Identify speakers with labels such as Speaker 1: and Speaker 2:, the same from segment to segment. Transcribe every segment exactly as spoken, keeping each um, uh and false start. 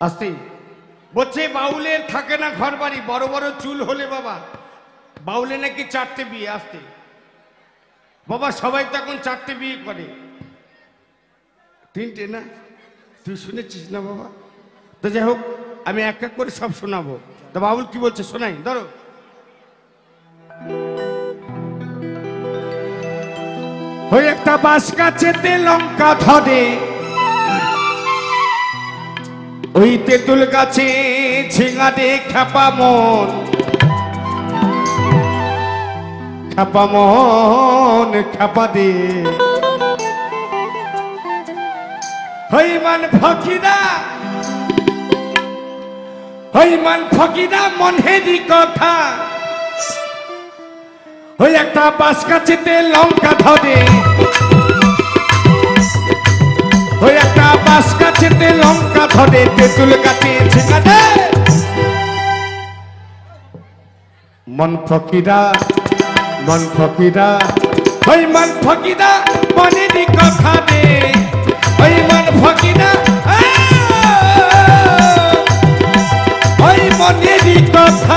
Speaker 1: আস্তে বলছে বাউলের থাকে না ঘর বাড়ি, বড় বড় চুল হলে বাবা বাউলে নাকি চারটে বিয়ে। আসতে বাবা সবাই তো এখন চারটে বিয়ে করে, তিনটে না? তুই শুনেছিস না বাবা? তো যাই হোক আমি এক এক করে সব শোনাবো। তো বাউল কি বলছে শোনাই, ধরো। ওই একটা বাঁশ গাছেতে লঙ্কা ধরে, ওই তেঁতুল গাছে ঝিঙা দে খ্যাপা মন, খ্যাপা মন খ্যাপা দে। ওই মান ফকিরা, ওই মান ফকিরা মনেরই কথা, ওই একটা বাঁশ গাছেতে লঙ্কা ধরে, ওই একটা বাঁশ গাছেতে লঙ্কা ধরে, তেঁতুল গাছে ঝিঙা দে। মন ফকিরা, মন ফকিরা, ওই মন ফকিরা মনেরই কথা দে, ওই মন ফকিরা ওই মনেরই কথা।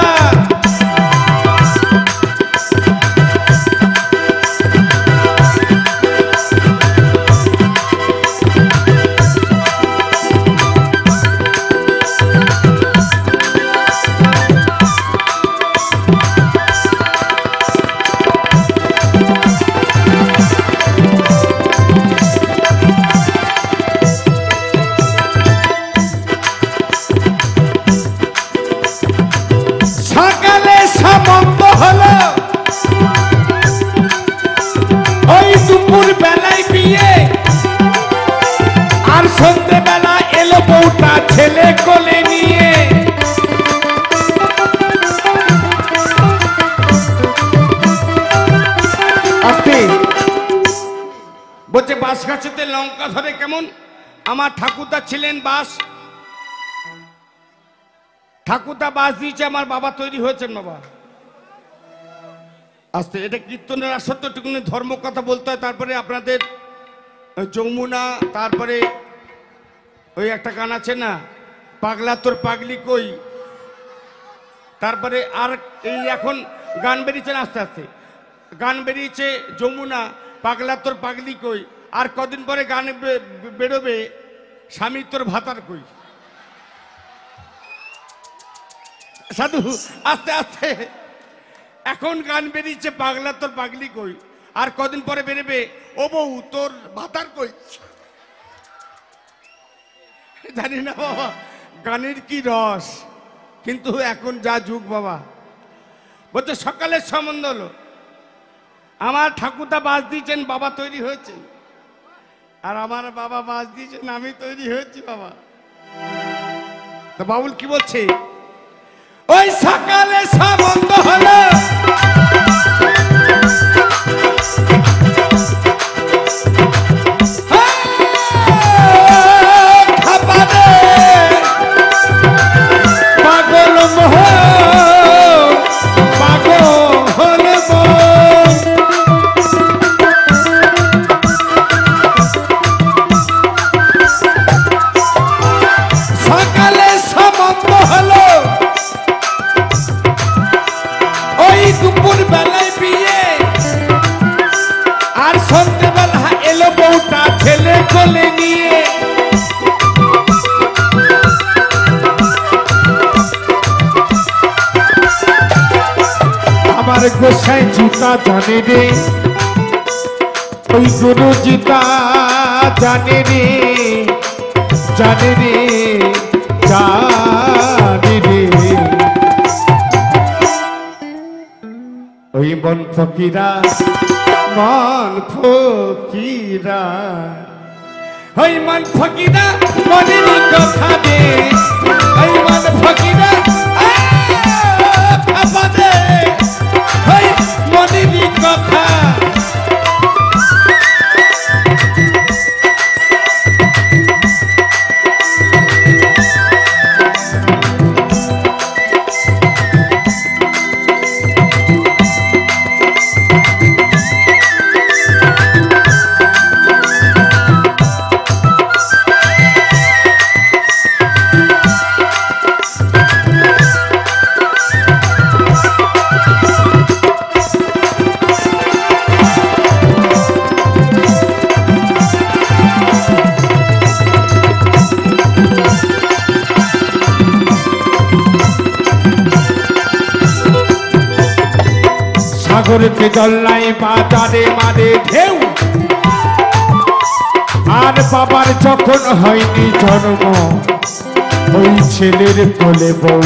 Speaker 1: ছেলে কোলে নিয়ে আসতে বলছে বাঁশ গাছেতে লঙ্কা ধরে কেমন? আমার ঠাকুরদা ছিলেন বাঁশ, ঠাকুরদা বাঁশ দিয়েছে, আমার বাবা তৈরি হয়েছেন বাবা। আসতে এটা কীর্তনের আসত্যটুকুনি ধর্ম কথা বলতে হয়। তারপরে আপনাদের যমুনা, তারপরে ওই একটা গান আছে না পাগলা তোর পাগলি কই, তারপরে আর এই এখন গান বেরিয়েছে আস্তে আস্তে, গান বেরিয়েছে যমুনা, পাগলা তোর পাগলি কই, আর কদিন পরে গান বেরোবে স্বামী তোর ভাতার কই। সাধু আস্তে আস্তে এখন গান বেরিয়েছে পাগলা তোর পাগলি কই, আর কদিন পরে বেরোবে ও বউ তোর ভাতার কই। জানি না বাবা গানের কি রস, কিন্তু এখন যা যুগ বাবা। বলছে সকালের সম্বন্ধ হলো, আমার ঠাকুরদা বাঁশ দিয়েছেন, বাবা তৈরি হয়েছেন, আর আমার বাবা বাঁশ দিয়েছেন, আমি তৈরি হয়েছি বাবা। তো বাউল কি বলছে? ওই সকালে সম্বন্ধ হলো, ছেলে কোলে নিয়ে। আমার গোসাই জুতা জানে রে, ওই গুরু জিতা জানে রে, জানে রে, জানে রে। ওই মন ফকিরা, মন ফকিরা, ওই মন ফকিরা মনেরই কথা দে, ওই মন ফকিরা কথা দে, ওই মনেরই কথা। সাগরেতে জল নাই বাজারে মারে ঢেউ আর বাবার যখন হয়নি জন্ম ওই ছেলের কোলে বউ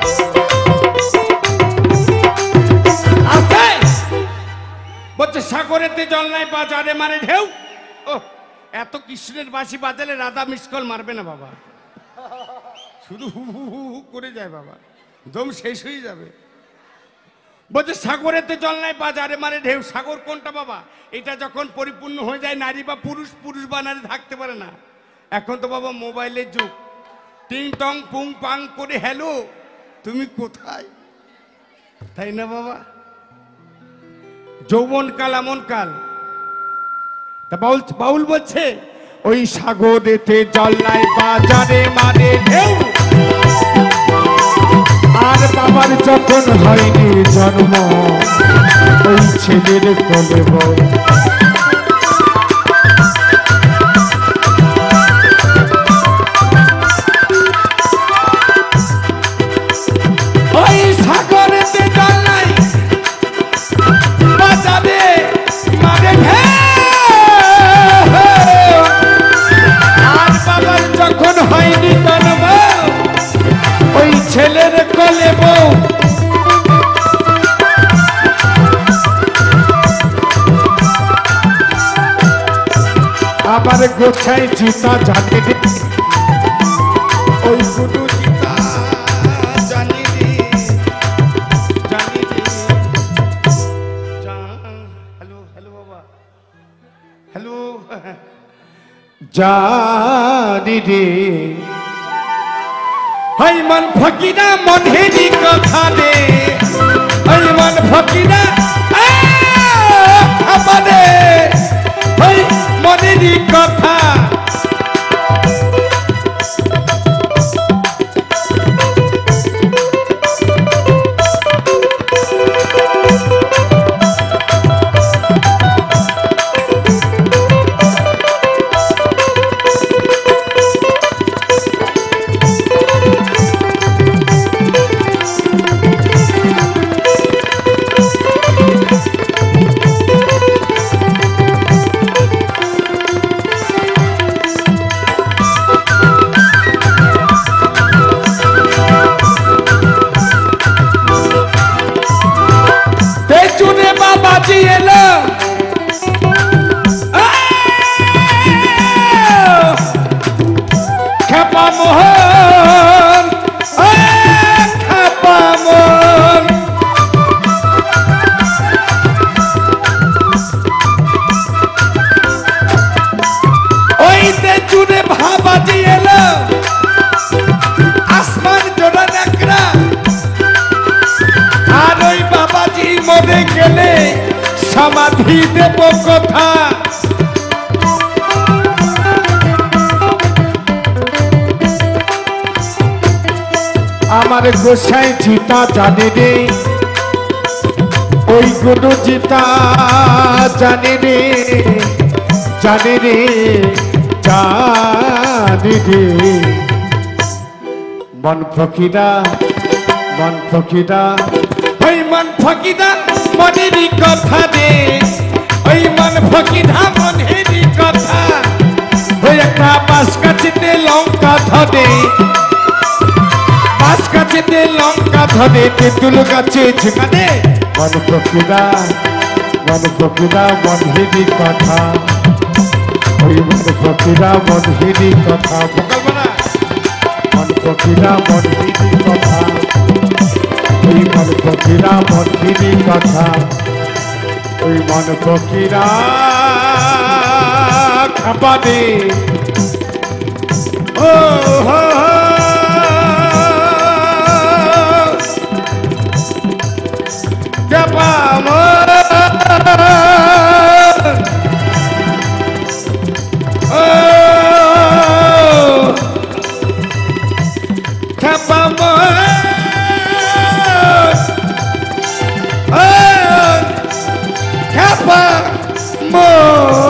Speaker 1: বলছে সাগরেতে জল নাই বাজারে মারে ঢেউ ও এত কৃষ্ণের বাঁশি বাজালে রাধা মিসকল মারবে না বাবা শুধু হু হু হু হু করে যায় বাবা দম শেষ হয়ে যাবে বলছে সাগরেতে জল নাই বাজারে মারে ঢেউ সাগর কোনটা বাবা এটা যখন পরিপূর্ণ হয়ে যায় নারী বা পুরুষ পুরুষ বা নারী থাকতে পারে না এখন তো বাবা মোবাইলের যুগ টিং টং পুং পাং করে হ্যালো তুমি কোথায় তাই না বাবা যৌবন কাল এমন কাল তা বাউল বাউল বলছে ওই সাগরেতে জল নাই বাজারে মারে ঢেউ আর বাবার যখন হয়নি জন্ম ওই ছেলের কোলে বউ ওই সাগরেতে জল নাই বাজারে মারে ঢেউ আর বাবার যখন হয়নি জন্ম ওই ছেলের কোলে বউ আবার গোছাই চিতা জানি রে ওই গুডু চিতা জানি রে জানি রে হ্যালো হ্যালো বাবা হ্যালো জানি রে হাই মন ফকিরা মন হেরি কথা রে হাই মন ফকিরা আমারে হাই মনেরই কথা সমাধি দেব কথা আমার গোসাই চিতা জানে রে ওই গুরু চিতা জানে রে জানে রে জানে রে মন ফকিরা মন ফকিরা ওই মন ফকিরা মনেরই কথা রে ওই মন ফকিরা মনেরই কথা ওই একটা বাস কাছিতে লঙ্কা ধরে বাস কাছিতে লঙ্কা ধরে তেঁতুল গাছে ঝুঁকানে মন ফকিরা মন ফকিরা মনেরই কথা ওই মন ফকিরা মনেরই কথা মন ফকিরা মনেরই কথা ওই মন ফকিরা মনেরই কথা ওই মন ফকিরা খাপা দে ও হো খাপা মন ও খাপা মন Kappa Mo